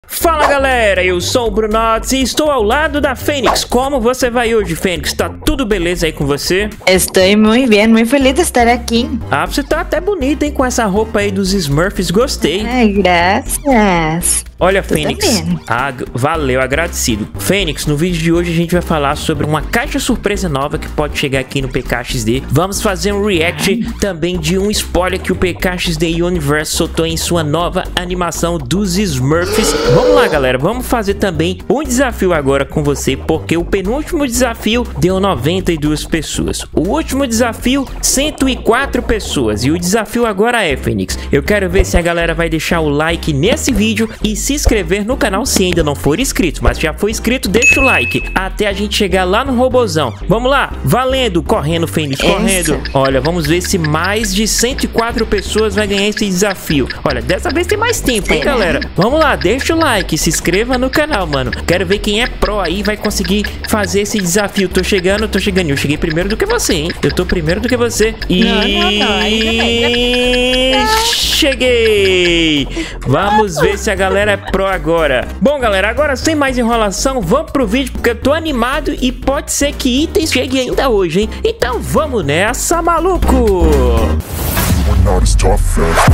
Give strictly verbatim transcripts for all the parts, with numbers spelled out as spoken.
Fala galera, eu sou o Brunots e estou ao lado da Fênix. Como você vai hoje, Fênix? Tá tudo beleza aí com você? Estou muito bem, muito feliz de estar aqui. Ah, você tá até bonita, hein, com essa roupa aí dos Smurfs, gostei. Ai, graças. Olha, Tu Fênix, também. ah, valeu, agradecido. Fênix, no vídeo de hoje a gente vai falar sobre uma caixa surpresa nova que pode chegar aqui no P K X D. Vamos fazer um react também de um spoiler que o P K X D Universe soltou em sua nova animação dos Smurfs. Vamos lá, galera, vamos fazer também um desafio agora com você, porque o penúltimo desafio deu noventa e duas pessoas. O último desafio, cento e quatro pessoas. E o desafio agora é, Fênix, eu quero ver se a galera vai deixar o like nesse vídeo e se inscrever no canal se ainda não for inscrito. Mas já foi inscrito, deixa o like até a gente chegar lá no robozão. Vamos lá, valendo, correndo, Fênix, correndo. Essa. Olha, vamos ver se mais de cento e quatro pessoas vai ganhar esse desafio. Olha, dessa vez tem mais tempo, hein, Será? galera? Vamos lá, deixa o like, se inscreva no canal, mano. Quero ver quem é pro aí vai conseguir fazer esse desafio. Tô chegando, tô chegando. Eu cheguei primeiro do que você, hein? Eu tô primeiro do que você. E... Não, não, não, ainda bem, ainda bem. cheguei! Vamos ver se a galera é pro agora. Bom, galera, agora sem mais enrolação, vamos pro vídeo, porque eu tô animado e pode ser que itens cheguem ainda hoje, hein? Então vamos nessa, maluco! We're not as tough as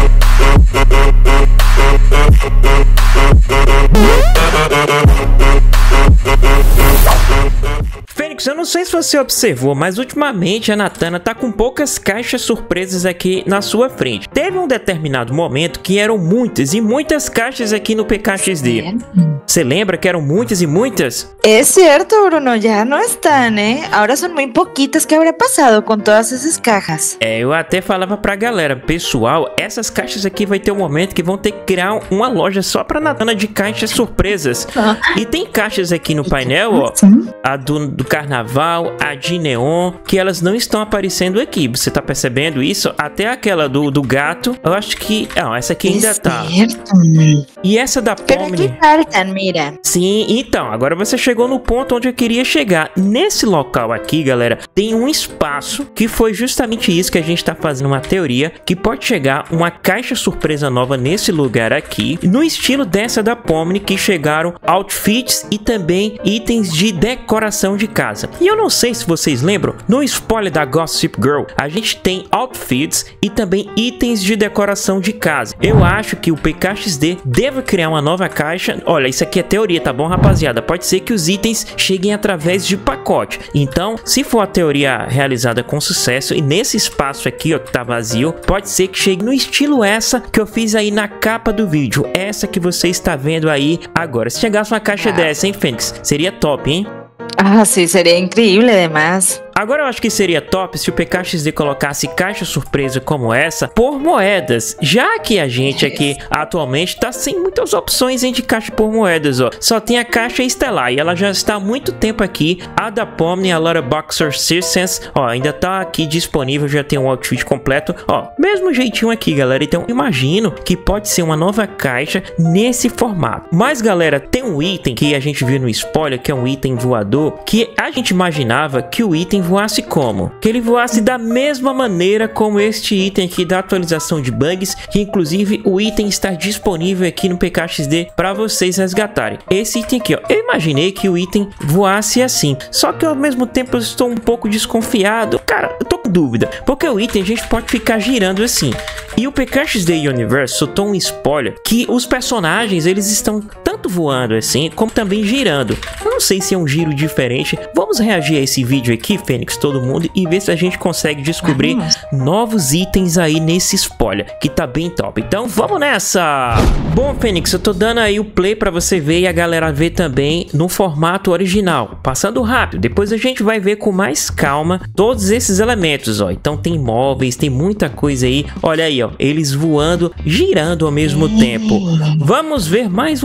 Fênix, eu não sei se você observou, mas ultimamente a Natana tá com poucas caixas surpresas aqui na sua frente. Teve um determinado momento que eram muitas e muitas caixas aqui no P K X D. Você lembra que eram muitas e muitas? É certo, Bruno, já não estão, né? Agora são muito pouquitas. Que habrá passado com todas essas cajas? É, eu até falava pra galera, pessoal, essas caixas aqui vai ter um momento que vão ter que criar uma loja só pra Natana de caixas surpresas. Ah. E tem caixas aqui no painel, ó, Sim. a do, do carnaval, a de neon, que elas não estão aparecendo aqui. Você tá percebendo isso? Até aquela do, do gato, eu acho que... Não, essa aqui ainda É tá. certo. E essa da Pero aqui Pomni... faltam, mira. Sim, então, agora você chegou no ponto onde eu queria chegar. Nesse local aqui, galera, tem um espaço que foi justamente isso que a gente tá fazendo uma teoria, que pode chegar uma caixa surpresa nova nesse lugar aqui, no estilo dessa da Pomni, que chegaram outfits e também itens de decoração de casa. E eu não sei se vocês lembram, no spoiler da Gossip Girl, a gente tem outfits e também itens de decoração de casa. Eu acho que o P K X D deve criar uma nova caixa. Olha, isso aqui é teoria, tá bom, rapaziada? Pode ser que os itens cheguem através de pacote. Então, se for a teoria realizada com sucesso e nesse espaço aqui, ó, que tá vazio, pode ser que chegue no estilo essa que eu fiz aí na capa do vídeo. Essa que você está vendo aí agora. Se chegasse uma caixa Ah. dessa, hein, Fênix? Seria top, hein? Ah, sim, seria incrível, además. Agora eu acho que seria top se o P K X D colocasse caixa surpresa como essa por moedas, já que a gente aqui atualmente tá sem muitas opções hein, de caixa por moedas, ó. Só tem a caixa estelar e ela já está há muito tempo aqui. A da Pomni, a Lotta Boxer Circens, ó, ainda tá aqui disponível, já tem um outfit completo, ó, mesmo jeitinho aqui, galera. Então imagino que pode ser uma nova caixa nesse formato. Mas, galera, tem um item que a gente viu no spoiler, que é um item voador, que a gente imaginava que o item voasse como? Que ele voasse da mesma maneira como este item aqui da atualização de bugs, que inclusive o item está disponível aqui no P K X D para vocês resgatarem. Esse item aqui, ó, eu imaginei que o item voasse assim, só que ao mesmo tempo eu estou um pouco desconfiado. Cara, eu tô com dúvida, porque o item a gente pode ficar girando assim. E o P K X D Universe soltou um spoiler que os personagens, eles estão tanto voando assim, como também girando. Eu não sei se é um giro diferente. Vamos reagir a esse vídeo aqui, Fênix, todo mundo, e ver se a gente consegue descobrir Vamos. novos itens aí nesse spoiler, que tá bem top. Então vamos nessa! Bom, Fênix, eu tô dando aí o play pra você ver e a galera ver também no formato original, passando rápido. Depois a gente vai ver com mais calma todos esses elementos, ó. Então tem móveis, tem muita coisa aí. Olha aí, ó, eles voando, girando ao mesmo tempo. Vamos ver mais uma vez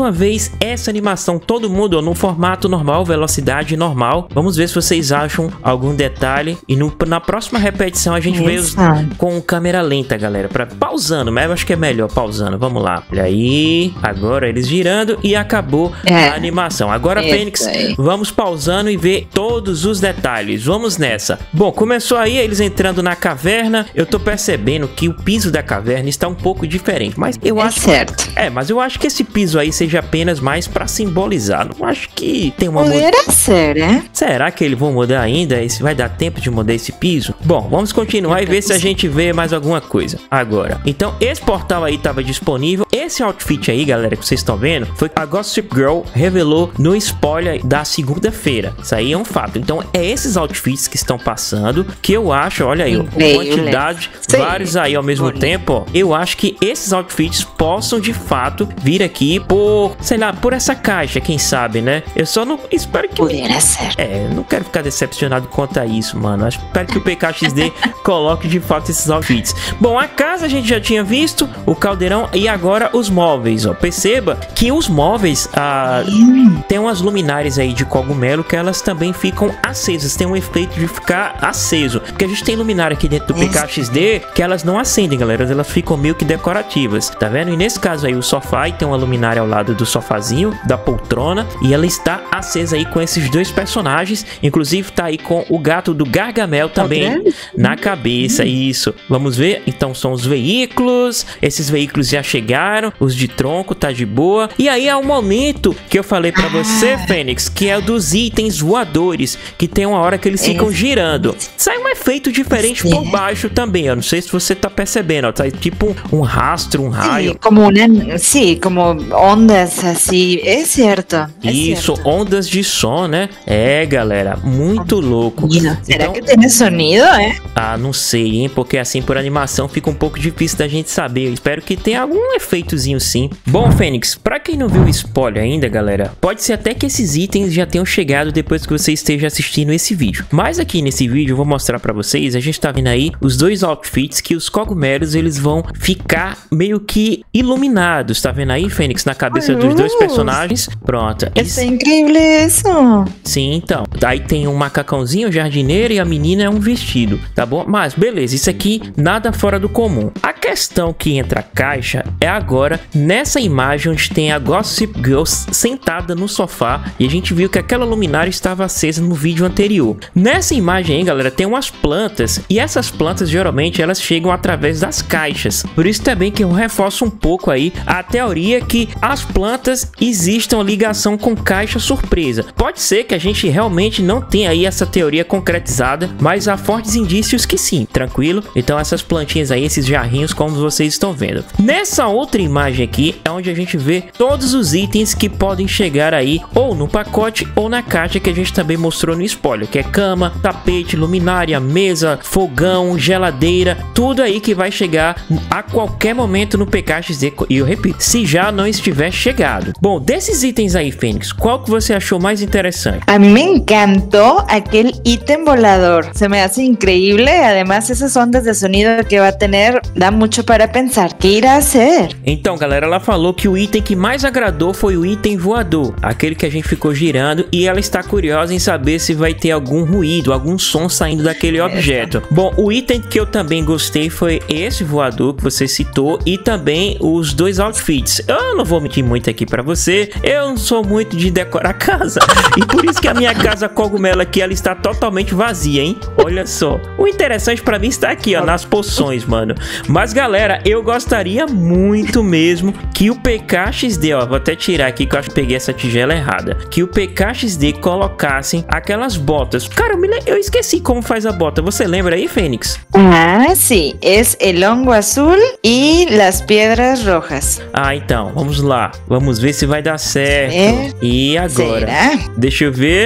fez essa animação, todo mundo ó, no formato normal, velocidade normal. Vamos ver se vocês acham algum detalhe. E no, na próxima repetição a gente vê os, com câmera lenta, galera, pra, pausando, mas eu acho que é melhor pausando. Vamos lá, olha aí, agora eles girando e acabou é. a animação. Agora, Fênix, vamos pausando e ver todos os detalhes. Vamos nessa. Bom, começou aí eles entrando na caverna. Eu tô percebendo que o piso da caverna está um pouco diferente, mas eu é acho certo. É, mas eu acho que esse piso aí seja apenas mais pra simbolizar. Não acho que tem uma Poderia muda... ser, né? Será que eles vão mudar ainda? Esse vai dar tempo de mudar esse piso? Bom, vamos continuar e ver se a gente vê mais alguma coisa agora. Então, esse portal aí tava disponível. Esse outfit aí, galera, que vocês estão vendo, foi que a Gossip Girl revelou no spoiler da segunda-feira. Isso aí é um fato. Então, é esses outfits que estão passando, que eu acho, olha aí, ó, quantidade, Sim. vários aí ao mesmo Bonito. tempo, ó. Eu acho que esses outfits possam, de fato, vir aqui por, sei lá, por essa caixa, quem sabe, né? Eu só não espero que... Poderia ser. É, eu não quero ficar decepcionado quanto a isso, mano. Eu espero que o P K X D coloque, de fato, esses outfits. Bom, a casa a gente já tinha visto, o caldeirão e agora os móveis, ó. Perceba que os móveis, ah, tem umas luminárias aí de cogumelo que elas também ficam acesas, tem um efeito de ficar aceso, porque a gente tem luminária aqui dentro do P K X D que elas não acendem, galera, elas ficam meio que decorativas, tá vendo? E nesse caso aí o sofá, e tem uma luminária ao lado do sofazinho, da poltrona, e ela está acesa aí com esses dois personagens, inclusive tá aí com o gato do Gargamel também na cabeça, isso. Vamos ver, então são os veículos, esses veículos já chegaram, os de tronco tá de boa, e aí é o momento que eu falei pra você, Fênix, que é o dos itens voadores, que tem uma hora que eles ficam girando. Sai um efeito diferente por baixo também, eu não sei se você tá percebendo, ó, tá tipo um rastro, um raio. Sí, como una, sí, como ondas assim, é certo. É Isso, certo. ondas de som, né? É, galera, muito louco. Será então, que tem sonido, é? Ah, não sei, hein? Porque assim, por animação fica um pouco difícil da gente saber. Eu espero que tenha algum efeitozinho sim. Bom, Fênix, pra quem não viu o spoiler ainda, galera, pode ser até que esses itens já tenham chegado depois que você esteja assistindo esse vídeo. Mas aqui nesse vídeo eu vou mostrar pra vocês, a gente tá vendo aí os dois outfits que os cogumelos, eles vão ficar meio que iluminados. Tá vendo aí, Fênix, na cabeça dos dois personagens? Pronto. Isso é incrível isso. Sim, então. Aí tem um macacãozinho, um jardineiro, e a menina é um vestido, tá bom? Mas beleza, isso aqui nada fora do comum. A questão que entra a caixa é agora nessa imagem onde tem a Gossip Girl sentada no sofá, e a gente viu que aquela luminária estava acesa no vídeo anterior. Nessa imagem aí, galera, tem umas plantas, e essas plantas geralmente elas chegam através das caixas. Por isso também que eu reforço um pouco aí a teoria que as plantas existam ligação com caixa surpresa. Pode ser que a gente realmente não tenha aí essa teoria concretizada, mas há fortes indícios que sim, tranquilo? Então essas plantinhas aí, esses jarrinhos, como vocês estão vendo. Nessa outra imagem aqui é onde a gente vê todos os itens que podem chegar aí ou no pacote ou na caixa, que a gente também mostrou no spoiler, que é cama, tapete, luminária, mesa, fogão, geladeira, tudo aí que vai chegar a qualquer momento no P K X D, e eu repito, se já não estiver chegado. Bom, desses itens aí, Fênix, qual que você achou mais interessante? A mí me encantó aquel ítem volador, se me hace increíble, además esas ondas de sonido que va a tener, da mucho para pensar, ¿qué irá a hacer? Então, galera, ela falou que o item que mais agradou foi o item voador, aquele que a gente ficou girando, e ela está curiosa em saber se vai ter algum ruído, algum som saindo daquele objeto. Bom, o item que eu também gostei foi esse voador que você citou, e também os dois outfits. Eu não vou mentir muito aqui pra você, eu não sou muito de decorar casa, e por isso que a minha casa cogumelo aqui, ela está totalmente vazia, hein? Olha só, o interessante pra mim está aqui, ó, nas poções, mano. Mas, galera, eu gostaria muito mesmo que o P K X D, ó, vou até tirar aqui que eu acho que peguei essa tigela errada, que o P K X D colocassem aquelas botas. Cara, eu, me, eu esqueci como faz a bota, você lembra aí, Fênix? Ah, sí, es el hongo azul y las piedras rojas. Ah, então, vamos lá, vamos ver se vai dar certo. É? E agora? Será? Deixa eu ver. Ah,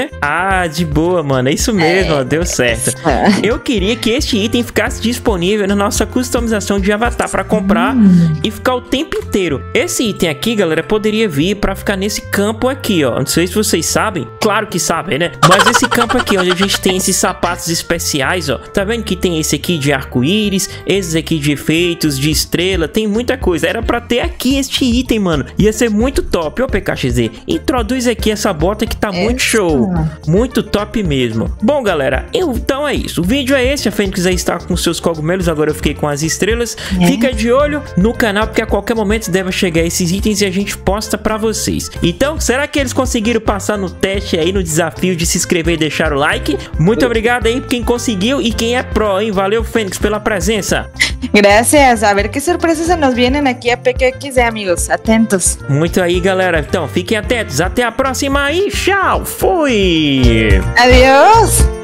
Ah, de boa, mano. É isso mesmo, É. ó, deu certo. Eu queria que este item ficasse disponível na nossa customização de avatar pra comprar Hum. e ficar o tempo inteiro. Esse item aqui, galera, poderia vir pra ficar nesse campo aqui, ó. Não sei se vocês sabem. Claro que sabem, né? Mas esse campo aqui, onde a gente tem esses sapatos especiais, ó. Tá vendo que tem esse aqui de arco-íris, esses aqui de efeitos, de estrela, tem muita coisa. Era pra ter aqui este item, mano. Ia ser muito top. Ô, P K X D, introduz aqui essa bota que tá muito Essa. show. Muito top mesmo. Bom, galera, então é isso. O vídeo é esse. A Fênix aí está com seus cogumelos. Agora eu fiquei com as estrelas. É. Fica de olho no canal, porque a qualquer momento deve chegar esses itens e a gente posta pra vocês. Então, será que eles conseguiram passar no teste aí, no desafio de se inscrever e deixar o like? Muito obrigado aí quem conseguiu e quem é pro, hein? Valeu, Fênix, pela presença. Gracias. A ver qué sorpresas se nos vienen aquí a P K X D, amigos. Atentos. Muito aí, galera. Então, fiquem atentos. Até a próxima e tchau. Fui! Adiós.